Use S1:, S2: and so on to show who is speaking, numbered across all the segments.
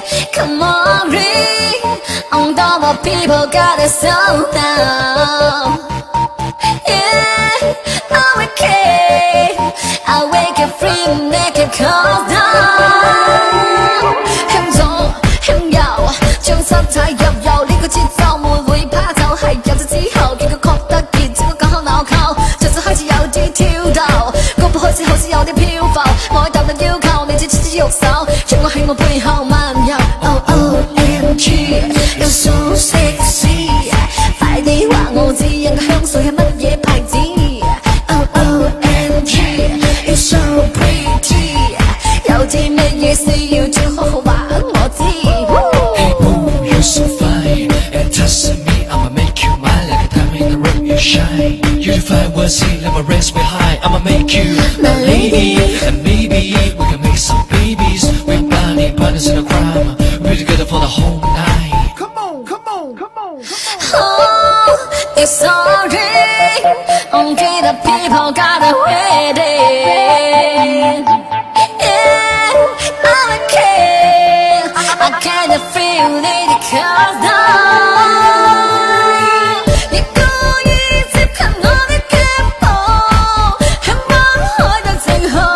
S1: Come on, ring. Although more people got it so down. Yeah, I'm okay. I wake up free and naked cold down. Him做him 有，將身體入油呢個節奏，沒會怕就係有咗之後，見佢覺得熱，只個講口鬧扣，着就開始有啲挑逗，腳步開始好似有啲漂浮，我喺答你要求，你只痴痴玉手，讓我喺我背後漫遊。Oh OMG， you're so sexy， 快啲話我知，人嘅香水係乜嘢牌子 ？Oh OMG， you're so pretty， 有啲乜嘢事要最好好話我知。
S2: Hey boo, you're so fine, and touching me, I'ma make you mine like a diamond in the rough, you shine. You define what's in, let my race behind, I'ma make you my lady, and maybe we can make some babies. We're body partners in a crime, we're together for the whole night.
S3: Come on, come on, come on, come on.
S1: Oh, it's sorry. Only the people got a wedding. Yeah, I'm okay. I kinda feel it comes down. 你故意接近我的腳步，向灣海的正好。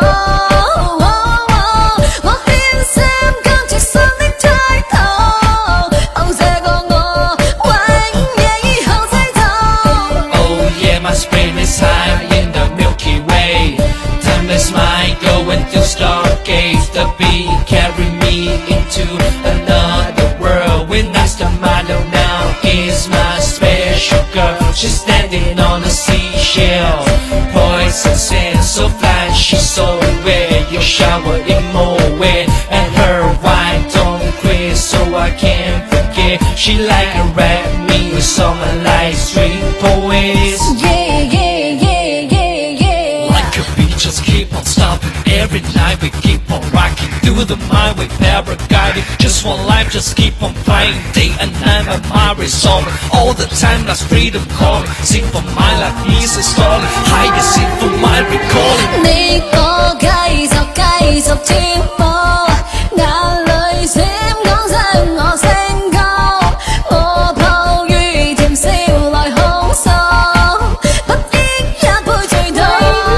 S1: 我獻上更直率的態度，哦，這個我永遠以後再做。
S2: Oh yeah, my spirit is high in the Milky Way. Timeless mind, going through stargaze. The beat carry me into another world. When I start my now, is my special girl. She's standing on a seashell. Poison sand, so fly, she's so wet. Your shower in more wet, and her wine don't quit, so I can't forget. She like a rap, me a song I like street poets.
S1: Yeah, yeah, yeah, yeah, yeah.
S2: Like a beat, just keep on stopping. Every night we keep on rocking. Through the mind we never guided. Just one life, just keep on flying. Day and night my mind resolving. All the time that's freedom calling. Sing for my life, music calling. Higher sing for my recalling.
S1: 你我繼續跳舞，眼淚閃講聲我聲高，我抱於甜笑來控訴，不憶一杯醉倒。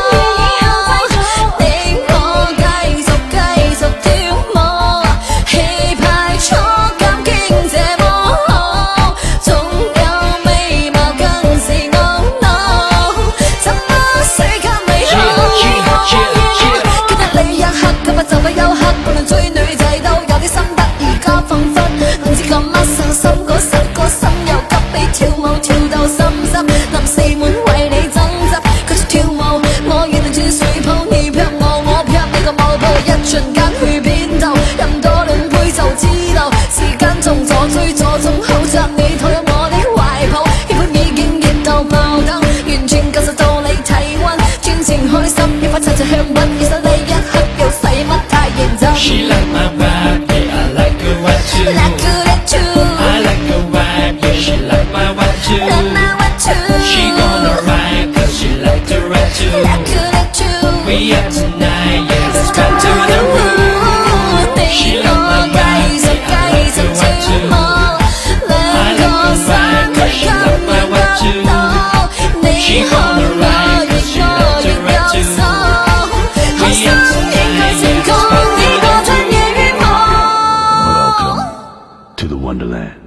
S1: 你我繼續跳舞，氣派觸感傾這麼好，總有美貌更是懊惱，怎麼死給美好？記得你一刻，今日就不休克，無論追女仔都有啲心得，而家彷彿唔知講乜傷心嗰首歌，心又急你跳舞跳到心濕，臨四滿為你爭執，繼續跳舞，我原來轉水泡，你劈我，我劈你個舞步，一瞬間去邊度，任多輪配就知道，時間仲左追左總好着你躺入我的懷抱，氣氛已經熱到爆燈，完全感受到你體溫，專程開心，一塊擦着香檳，而手你一刻又使乜太認真。
S2: She like my vibe, yeah, I like her vibe too.
S1: Like that too.
S2: I like her vibe, yeah, she like my vibe too.
S1: Like my vibe too.
S2: She gonna ride, cause she like to ride too.
S1: Like that too.
S2: We out tonight, yeah, let's come to the room. She like my vibe, yeah, I like her vibe too. I like her vibe, cause she like my vibe too. She gonna ride, cause she like to ride too. We out tonight, yeah, let's come to the room.
S3: Welcome to the Wonderland.